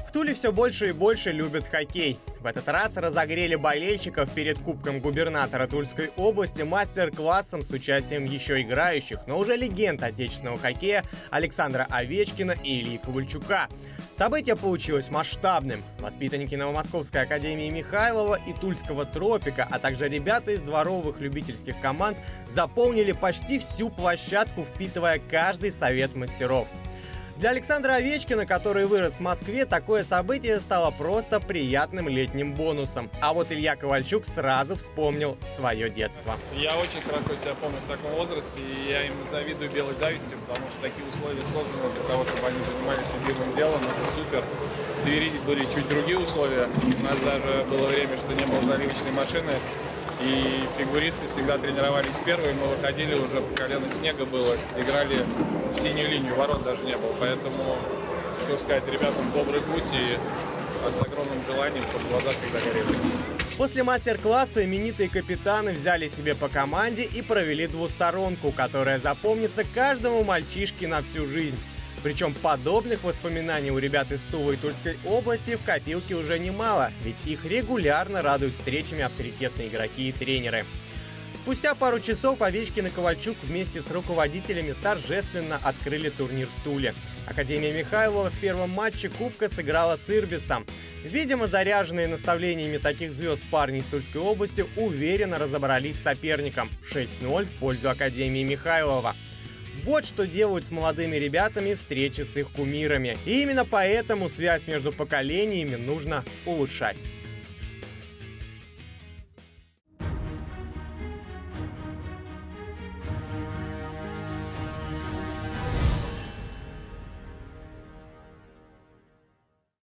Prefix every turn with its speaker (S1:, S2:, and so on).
S1: В Туле все больше и больше любят хоккей. В этот раз разогрели болельщиков перед Кубком губернатора Тульской области мастер-классом с участием еще играющих, но уже легенд отечественного хоккея Александра Овечкина и Ильи Ковальчука. Событие получилось масштабным. Воспитанники Новомосковской академии Михайлова и Тульского Тропика, а также ребята из дворовых любительских команд заполнили почти всю площадку, впитывая каждый совет мастеров. Для Александра Овечкина, который вырос в Москве, такое событие стало просто приятным летним бонусом. А вот Илья Ковальчук сразу вспомнил свое детство.
S2: Я очень хорошо себя помню в таком возрасте, и я им завидую белой завистью, потому что такие условия созданы для того, чтобы они занимались любимым делом. Это супер. В Твери были чуть другие условия. У нас даже было время, что не было заливочной машины. И фигуристы всегда тренировались первые, мы выходили, уже по колено снега было, играли в синюю линию, ворот даже не было. Поэтому, хочу сказать, ребятам добрый путь и с огромным желанием, чтобы глаза всегда горели.
S1: После мастер-класса именитые капитаны взяли себе по команде и провели двусторонку, которая запомнится каждому мальчишке на всю жизнь. Причем подобных воспоминаний у ребят из Тулы и Тульской области в копилке уже немало, ведь их регулярно радуют встречами авторитетные игроки и тренеры. Спустя пару часов Овечкин и Ковальчук вместе с руководителями торжественно открыли турнир в Туле. Академия Михайлова в первом матче Кубка сыграла с Ирбисом. Видимо, заряженные наставлениями таких звезд парни из Тульской области уверенно разобрались с соперником 6-0 в пользу Академии Михайлова. Вот что делают с молодыми ребятами встречи с их кумирами. И именно поэтому связь между поколениями нужно улучшать.